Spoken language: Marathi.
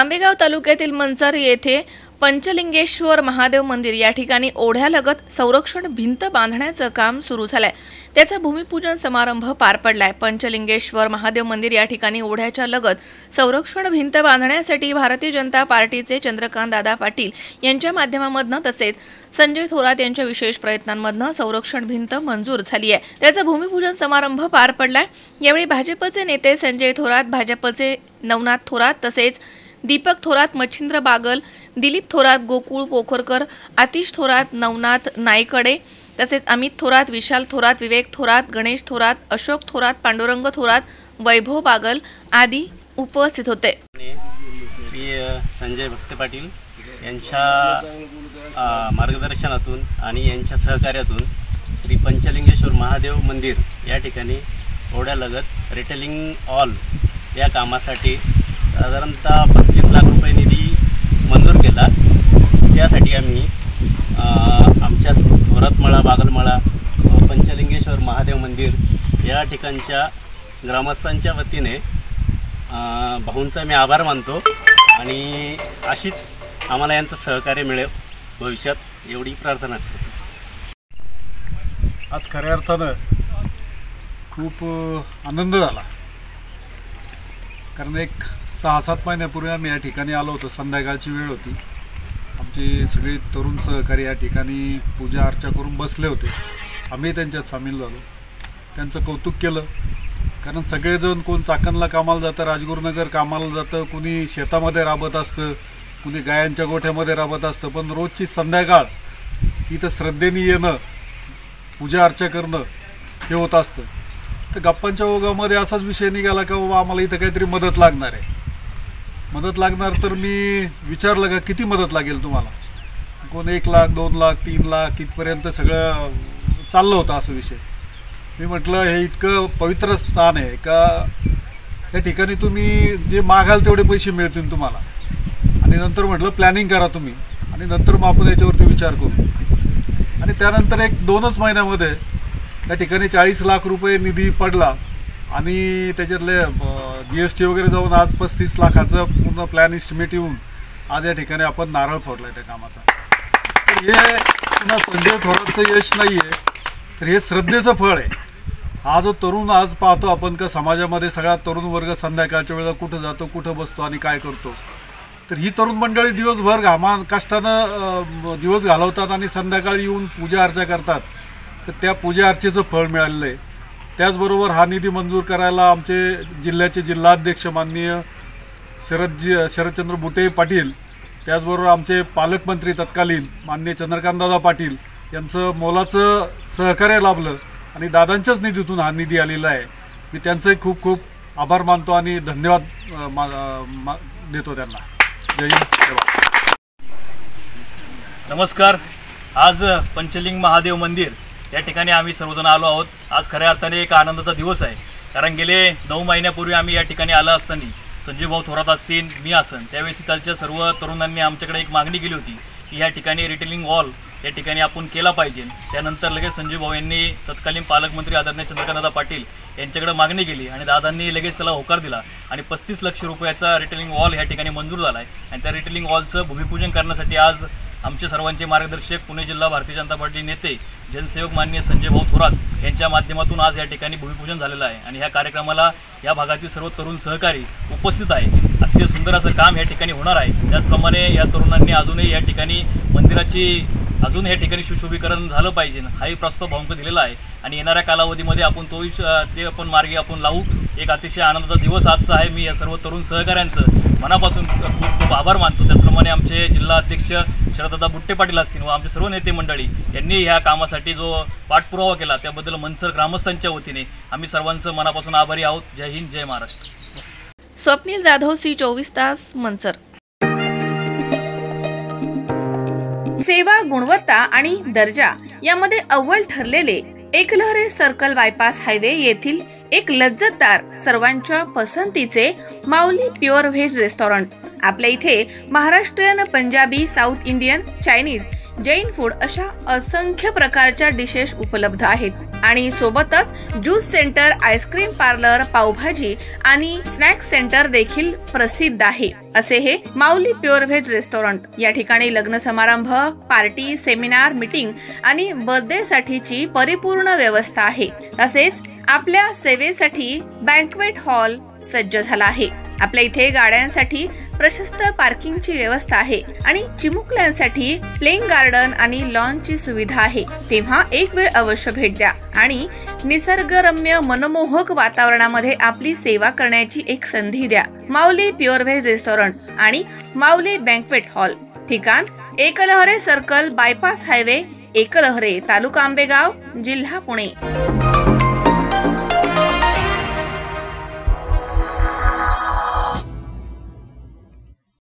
आंबेगाव तालुक्यातील मंचर येथे पंचलिंगेश्वर महादेव मंदिर या ठिकाणी ओढ्यालगत संरक्षण भिंत बांधण्याचं काम सुरू झालंय। त्याचा भूमिपूजन समारंभ पार पडलाय। पंचलिंगेश्वर महादेव मंदिर या ठिकाणी ओढ्याच्या लगत संरक्षण भिंत बांधण्यासाठी भारतीय जनता पार्टीचे चंद्रकांत दादा पाटील यांच्या माध्यमातून तसेच संजय थोरात यांच्या विशेष प्रयत्नांमधून संरक्षण भिंत मंजूर झाली आहे। त्याचा भूमिपूजन समारंभ पार पडलाय। यावेळी भाजपचे नेते संजय थोरात, भाजपचे नवनाथ थोरात तसेच दीपक थोरात, मच्छिंद्र बागल, दिलीप थोरात, गोकुळ पोखरकर, आतिश थोरात, नवनाथ नाईकडे तसेच अमित थोरात, विशाल थोरात, विवेक थोरात, गणेश थोरात, अशोक थोरात, पांडुरंग थोरात, वैभव बागल आदी उपस्थित होते। श्री संजय भक्त पाटील यांच्या मार्गदर्शनातून आणि यांच्या सहकार्यातून श्री पंचलिंगेश्वर महादेव मंदिर या ठिकाणी ओढ्यालगत रिटेलिंग ऑल या कामासाठी साधारणतः 35 लाख रुपये निधी मंजूर केला। त्यासाठी आम्ही आमच्या थोरातमळा, बागलमळा, पंचलिंगेश्वर महादेव मंदिर या ठिकाणच्या ग्रामस्थांच्या वतीने भाऊंचा मी आभार मानतो आणि अशीच आम्हाला यांचं सहकार्य मिळेल भविष्यात, एवढी प्रार्थना करतो। आज खऱ्या अर्थानं खूप आनंद झाला, कारण एक 6-7 महिन्यापूर्वी आम्ही या ठिकाणी आलो होतो। संध्याकाळची वेळ होती, आमचे सगळे तरुण सहकारी या ठिकाणी पूजा अर्चा करून बसले होते। आम्ही त्यांच्यात सामील झालो, त्यांचं कौतुक केलं, कारण सगळेजण कोण चाकणला कामाला जातं, राजगुरुनगर कामाला जातं, कुणी शेतामध्ये राबत असतं, कुणी गायांच्या गोठ्यामध्ये राबत असतं, पण रोजची संध्याकाळ इथं श्रद्धेने येणं, पूजा अर्चा करणं हे होत असतं। तर गप्पांच्या ओघामध्ये असाच विषय निघाला का बाबा आम्हाला इथं काहीतरी मदत लागणार आहे, मदत लागणार। तर मी विचारलं का किती मदत लागेल तुम्हाला, कोण 1 लाख, 2 लाख, 3 लाख इथपर्यंत सगळं चाललं होतं असं विषय। मी म्हटलं हे इतकं पवित्र स्थान आहे का त्या ठिकाणी तुम्ही जे मागाल तेवढे पैसे मिळतील तुम्हाला, आणि नंतर म्हटलं प्लॅनिंग करा तुम्ही आणि नंतर मग आपण याच्यावरती विचार करू। आणि त्यानंतर 1-2च महिन्यामध्ये त्या ठिकाणी 40 लाख रुपये निधी पडला आणि त्याच्यातले GST वगैरे जाऊन आज 35 लाखाचं पूर्ण प्लॅन इस्टिमेट येऊन आज या ठिकाणी आपण नारळ फोडला आहे त्या कामाचा। तर हे पुन्हा संजय थोरातचं यश नाही आहे, तर हे श्रद्धेचं फळ आहे। हा जो तरुण आज पाहतो आपण का समाजामध्ये सगळा तरुण वर्ग संध्याकाळच्या वेळेला कुठं जातो, कुठं बसतो आणि काय करतो, तर ही तरुण मंडळी दिवसभर कष्टानं दिवस घालवतात आणि संध्याकाळी येऊन पूजा अर्चा करतात, तर त्या पूजा अर्चेचं फळ मिळालेलं आहे। त्याचबरोबर हा निधी मंजूर करायला आमचे जिल्ह्याचे जिल्हाध्यक्ष माननीय शरदचंद्र बुटे पाटील, त्याचबरोबर आमचे पालकमंत्री तत्कालीन माननीय चंद्रकांतदादा पाटील यांचं मोलाचं सहकार्य लाभलं आणि दादांच्याच निधीतून हा निधी आलेला आहे। मी त्यांचे खूप खूप आभार मानतो आणि धन्यवाद देतो त्यांना। जय हिंद। नमस्कार। आज पंचलिंग महादेव मंदिर या ठिकाणी आम्ही सर्वजण आलो आहोत। आज खऱ्या अर्थाने एक आनंदाचा दिवस आहे, कारण गेले 9 महिन्यापूर्वी आम्ही या ठिकाणी आलो असताना संजय भाऊ थोरात असतील, मी असन, त्यावेळेस इथलच्या सर्व तरुणांनी आमच्याकडे एक मागणी केली होती की या ठिकाणी रिटेलिंग वॉल या ठिकाणी आपण केला पाहिजे। त्यानंतर लगेच संजय भाऊ यांनी तत्कालीन पालकमंत्री आदरणीय चंद्रकांतदादा पाटील यांच्याकडे मागणी केली आणि दादांनी लगेच त्याला होकार दिला आणि 35 लाख रुपयाचा रिटेलिंग वॉल या ठिकाणी मंजूर झाला आहे। आणि त्या रिटेलिंग वॉलचं भूमिपूजन करण्यासाठी आज आमचे सर्वांचे मार्गदर्शक पुणे जिल्हा भारतीय जनता पार्टी नेते जनसेवक माननीय संजय भाऊ थोरात यांच्या माध्यमातून आज या ठिकाणी भूमिपूजन झालेलं आहे आणि ह्या कार्यक्रमाला या भागातील सर्व तरुण सहकारी उपस्थित आहे। अतिशय सुंदर असं काम या ठिकाणी होणार आहे। त्याचप्रमाणे या तरुणांनी अजूनही या ठिकाणी मंदिराची अजून या ठिकाणी सुशोभीकरण झालं पाहिजे हाही प्रस्ताव भाऊंक दिलेला आहे आणि येणाऱ्या कालावधीमध्ये आपण ते आपण मार्गी आपण लावू। एक अतिशय आनंदाचा दिवस आजचा आहे। मी या सर्व तरुण सहकाऱ्यांचं मनापासून खूप खूप आभार मानतो। त्याचप्रमाणे आमचे जिल्हा अध्यक्ष शरददादा बुट्टे पाटील असतील व आमचे सर्व नेते मंडळी यांनी ह्या कामासाठी जो पाठपुरावा केला त्याबद्दल मंचर ग्रामस्थांच्या वतीने आम्ही सर्वांचं मनापासून आभारी आहोत। जय हिंद, जय महाराष्ट्र। स्वप्नील जाधव, C24 तास, मंचर। सेवा, गुणवत्ता आणि दर्जा यामध्ये अव्वल ठरलेले एकलहरे सर्कल बायपास हायवे येथील एक लज्जतदार सर्वांच्या पसंतीचे माऊली प्युअर व्हेज रेस्टॉरंट। आपल्या इथे Maharashtrian, Punjabi, south Indian, Chinese, Jain food अशा असंख्य प्रकारच्या डिशेस उपलब्ध आहेत। आणि सोबतच juice centre, ice cream parlour, pav bhaji आणि स्नॅक्स सेंटर देखील प्रसिद्ध आहे असे हे माऊली प्युअर व्हेज रेस्टॉरंट। या ठिकाणी लग्न समारंभ, पार्टी, सेमिनार, मीटिंग आणि बर्थडे साठीची परिपूर्ण व्यवस्था आहे। तसेच आपल्या सेवेसाठी बँक्वेट हॉल सज्ज झाला आहे। आपल्या इथे गाड्यांसाठी प्रशस्त पार्किंगची व्यवस्था आहे आणि चिमुकल्यांसाठी प्लेइंग गार्डन आणि लॉनची सुविधा आहे। तेव्हा एक वेळ अवश्य भेट द्या आणि निसर्गरम्य मनमोहक वातावरणामध्ये आपली सेवा करण्याची एक संधी द्या। माऊली प्युअर व्हेज रेस्टॉरंट आणि माऊली बँक्वेट हॉल, ठिकाण Eklahare circle, bypass highway, Eklahare, taluka Ambegaon, जिल्हा पुणे।